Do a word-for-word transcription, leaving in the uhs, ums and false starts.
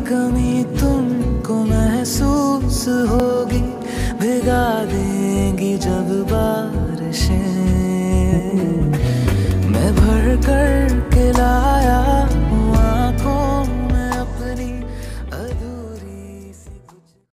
कमी तुमको महसूस होगी, भिगा देंगी जब बारिशें। मैं भर कर